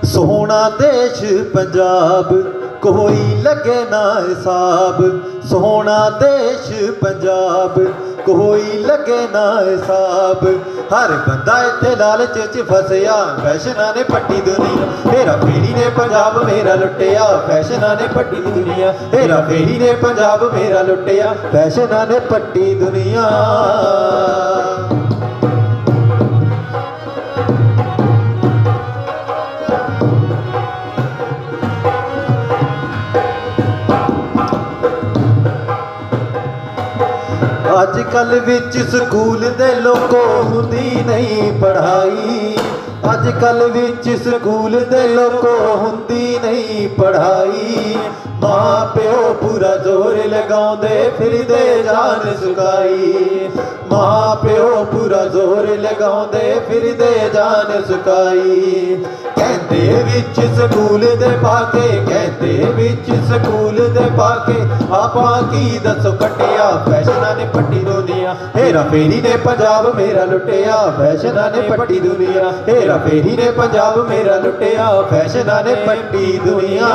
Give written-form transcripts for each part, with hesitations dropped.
सोहना देश पंजाब कोई लगे ना हिसाब। सोहना देश पंजाब कोई लगे ना हिसाब। हर बंदा इत्थे लालच च फसया फैशना ने पट्टी दुनिया। हेरा फेरी ने पंजाब मेरा लुटिया फैशना ने पट्टी दुनिया। हेरा फेरी ने पंजाब मेरा लुटिया फैशना ने पट्टी दुनिया। अजकल विच स्कूल दे लोगों हुंदी नहीं पढ़ाई। अजकल विच स्कूल दे लोगों हुंदी नहीं पढ़ाई। मां प्यो पूरा जोर लगाउंदे फिरदे जान सुकाई। मां प्यो पूरा जोर लगाउंदे फिरदे जान सुकाई। कहंदे विच स्कूल दे पाके कहंदे विच स्कूल दे पाके आपां की दसो कटिया फैशना ने पट्टी दुनिया। हेरा फेरी ने पंजाब मेरा लुटिया फैशना ने पट्टी दुनिया। हेरा फेरी ने पंजाब मेरा लुटिया फैशना ने पट्टी दुनिया।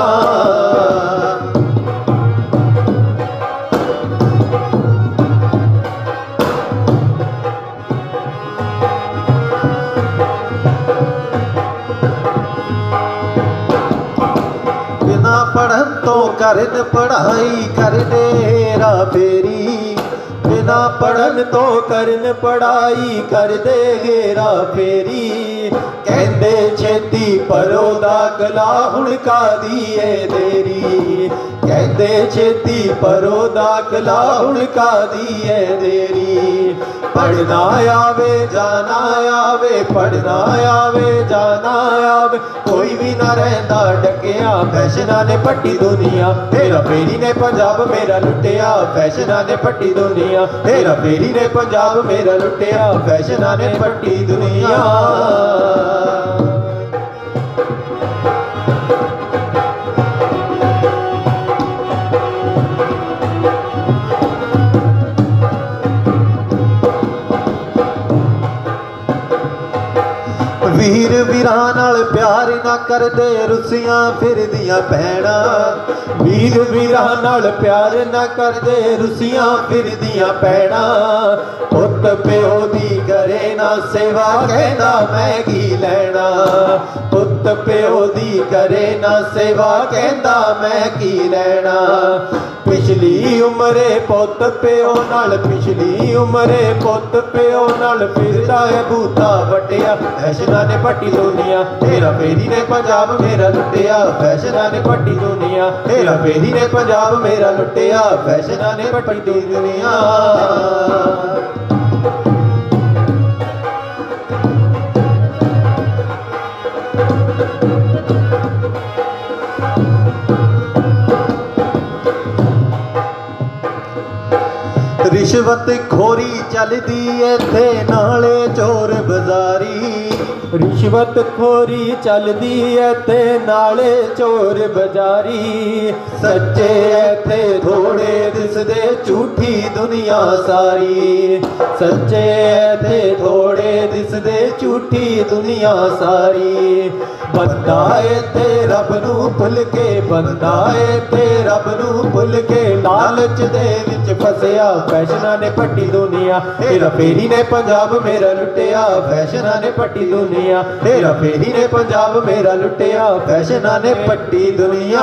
बिना पढ़न तो करन पढ़ाई कर दे हेरा फेरी। बिना पढ़न तो करन पढ़ाई कर दे हेरा फेरी। कहंदे छेती परो दाखला हुण कादी है देरी। कहंदे छेती परो दाखला हुण कादी है देरी। पढ़ना आवे जाना आवे पढ़ना आवे जाना आवे कोई भी ना रहंदा डकिया फैशना ने पट्टी दुनिया। हेरा फेरी ने पंजाब मेरा लुटिया फैशना ने पट्टी दुनिया। हेरा फेरी ने पंजाब मेरा लुटिया फैशना ने पट्टी दुनिया। वीर वीरां नाल प्यार ना करदे रुसियां फिरदियां भैणा। वीर वीरां नाल प्यार ना करदे रुसियां फिरदियां भैणा। पुत प्यो दी करे ना सेवा कहंदा मैं की लैणा। पुत प्यो दी करे ना सेवा कहंदा मैं की लैणा। पिछली उमरे पुत प्यो नाल पिछली उमरे पुत प्यो नाल फिरदा है बूता वटिया फैशना ने पट्टी दुनिया। हेरा फेरी ने पंजाब मेरा लुटिया फैशना ने पट्टी दुनिया। हेरा फेरी ने पंजाब मेरा लुटिया फैशना ने पट्टी दुनिया। रिश्वत खोरी चलदी इत्थे नाले चोर बाजारी। रिश्वत खोरी चलदी इत्थे नाले चोर बाजारी। सच्चे इत्थे थोड़े दिसदे झूठी दुनिया सारी। सच्चे इत्थे थोड़े दिसदे झूठी दुनिया सारी। बंदा इत्थे रब नूं भुल के बंदा इत्थे रब नूं भुल के लालच दे विच फसिया फैशना ने पट्टी दुनिया। हेरा फेरी ने पंजाब मेरा लुटिया फैशना ने पट्टी दुनिया। हेरा फेरी ने पंजाब मेरा लुटिया फैशना ने पट्टी दुनिया।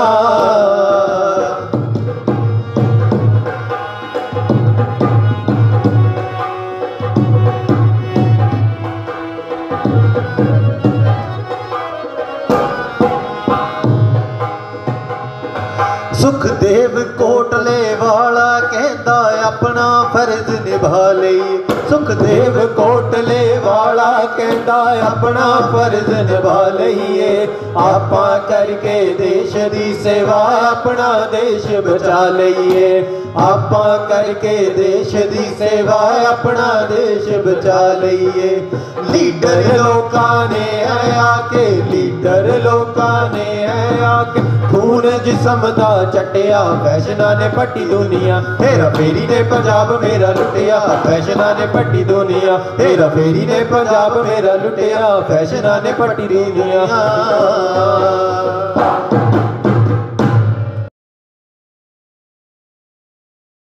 सुखदेव कोटले वाला कहंदा अपना फर्ज निभा लई। सुखदेव कोटले वाला कहंदा अपना फर्ज निभा लईए। आपां करके देश दी सेवा अपना देश बचा लईए। आपां करके देश दी सेवा अपना देश बचा लईए। लीडर लोकां ने आके लीडर लोकां ने आके खून जिस्म दा चटिया फैशना ने पट्टी दुनिया, हेरा फेरी ने पंजाब मेरा लुटिया, फैशना ने पट्टी दुनिया, हेरा फेरी ने पंजाब मेरा लुटिया, फैशना ने पट्टी दुनिया।